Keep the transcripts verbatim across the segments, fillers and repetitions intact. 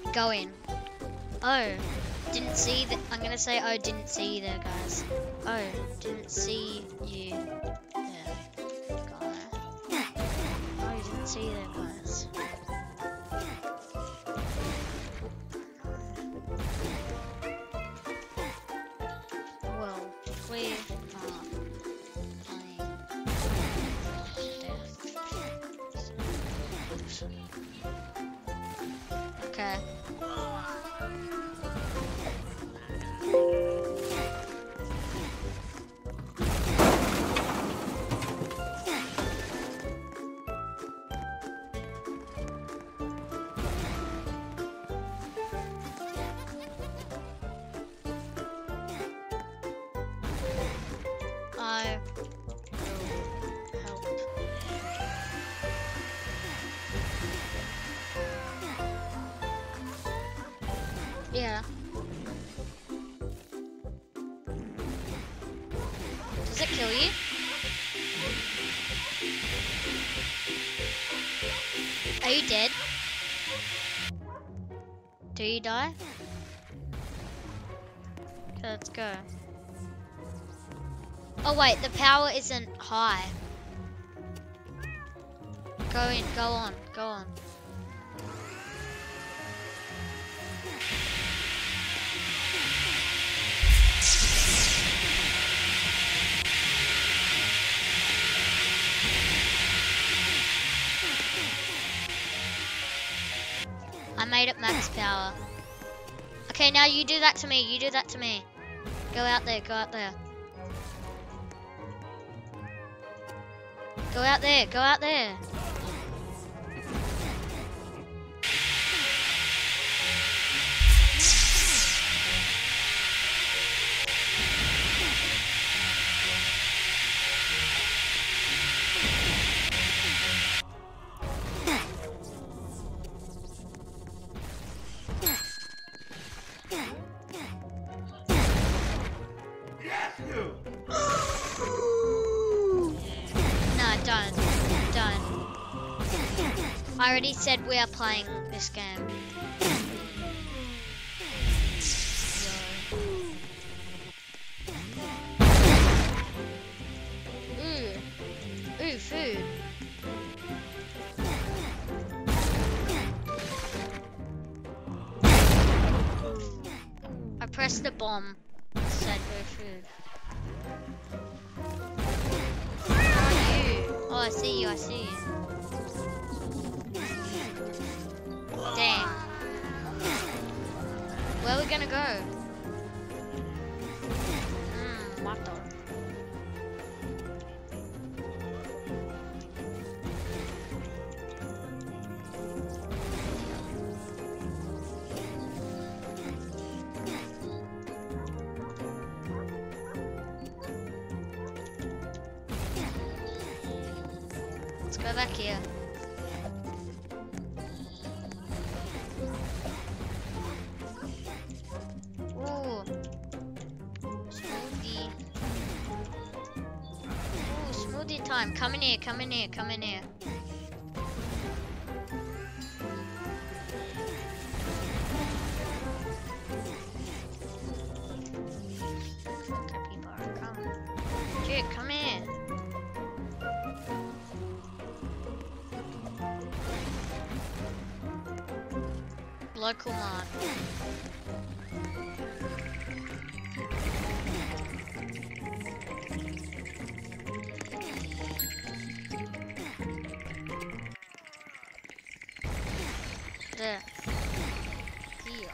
Go in. Oh, didn't see that. I'm gonna say, oh, didn't see you there, guys. Oh, didn't see you there, guy. Oh, didn't see you there, guys. Well, we are playing Death. Okay. I will help. Yeah. Does it kill you? Are you dead? Do you die? Okay, let's go. Oh wait, the power isn't high. Go in, go on, go on. I made it max power. Okay, now you do that to me, you do that to me. Go out there, go out there. Go out there, go out there. Done. Done. I already said we are playing this game. Ooh. Ooh, food. I pressed the bomb. Said no food. Oh, I see you, I see you. Damn. Where are we gonna go? Mmm, what the? Let's go back here. Ooh. Smoothie. Ooh, smoothie time. Come in here, come in here, come in here. Capybara, come. Dude, come here. Local mart. There. Here.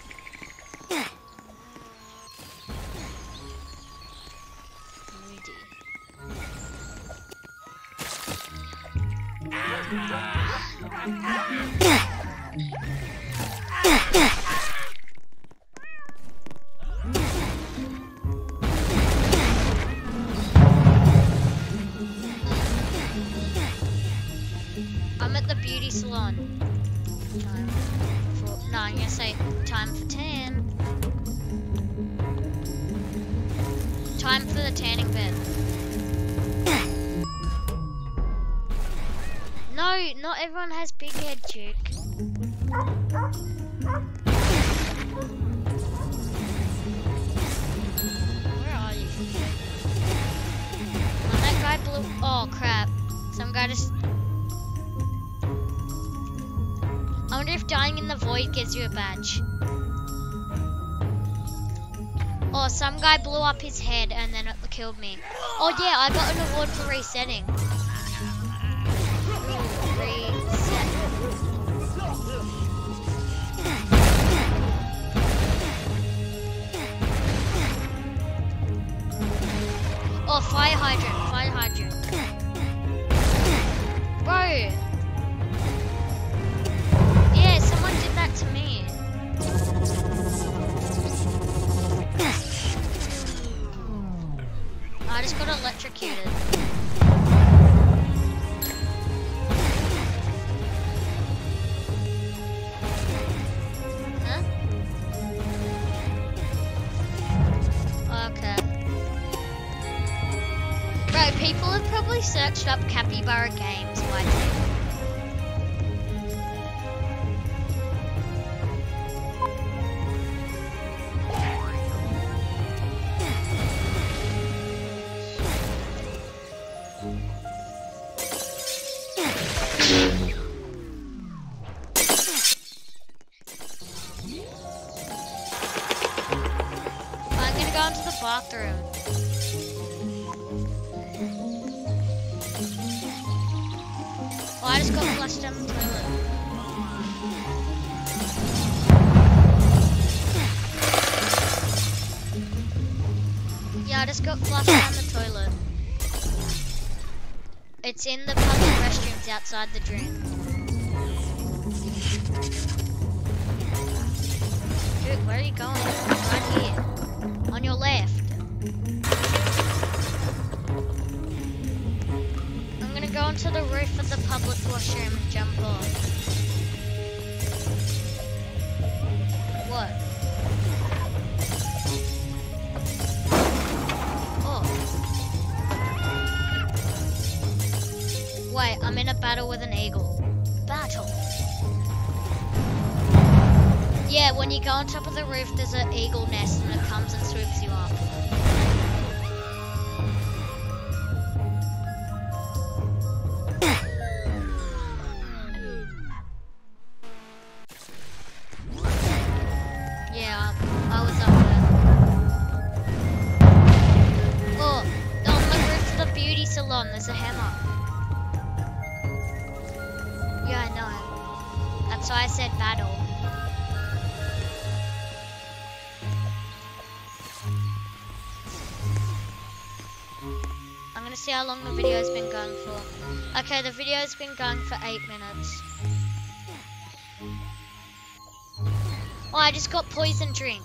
I'm at the beauty salon. Time for, no, I'm gonna say time for tan. Time for the tanning bed. No, not everyone has big head, chick. Where are you? When that guy blew. Oh crap! Some guy just. I wonder if dying in the void gives you a badge. Oh, some guy blew up his head and then it killed me. Oh yeah, I got an award for resetting. Ooh, reset. Oh, fire hydrant, fire hydrant. Bro. Yeah, someone did that to me. I just got electrocuted. Huh? Okay. Bro, people have probably searched up Capybara Games, why bathroom. Oh, I just got flushed down the toilet. Yeah, I just got flushed down the toilet. It's in the public restrooms outside the gym. Dude, where are you going? Right here. On your left. I'm gonna go onto the roof of the public washroom and jump off. What? Oh. Wait, I'm in a battle with an eagle. Battle. Yeah, when you go on top of the roof, there's an eagle nest and it comes and swoops you up. Yeah, I was up there. Oh, on the roof of the beauty salon, there's a hammer. Yeah, I know. That's why I said battle. See how long the video's been going for. Okay, the video's been going for eight minutes. Oh, I just got poison drink.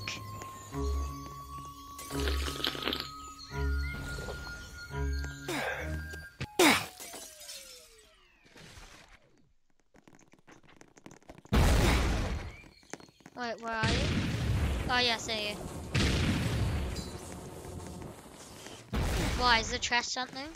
Wait, where are you? Oh yeah, I see you. Why, is the trash something?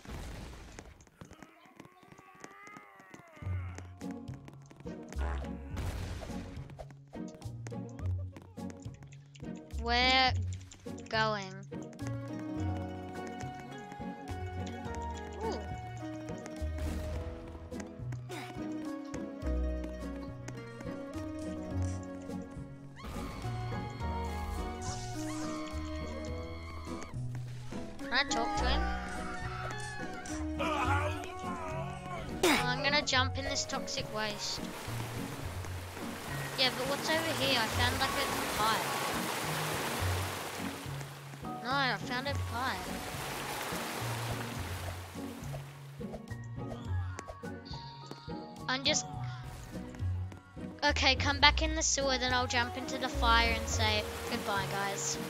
We're going. Ooh. Can I talk to him? Oh, I'm gonna jump in this toxic waste. Yeah, but what's over here? I found like a pipe. No, I found a pipe. I'm just... Okay, come back in the sewer, then I'll jump into the fire and say goodbye, guys.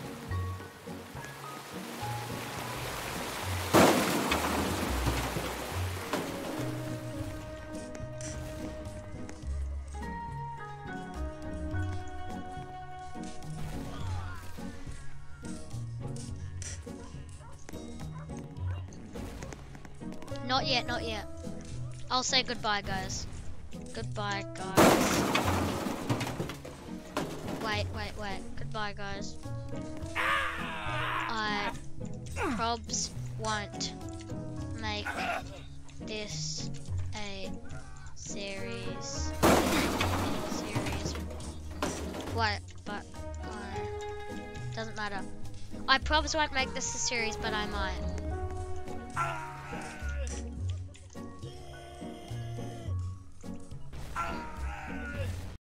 Not yet, not yet. I'll say goodbye, guys. Goodbye, guys. wait, wait, wait. Goodbye, guys. I probs won't make this a series. Series. What? But uh, doesn't matter. I probs won't make this a series, but I might.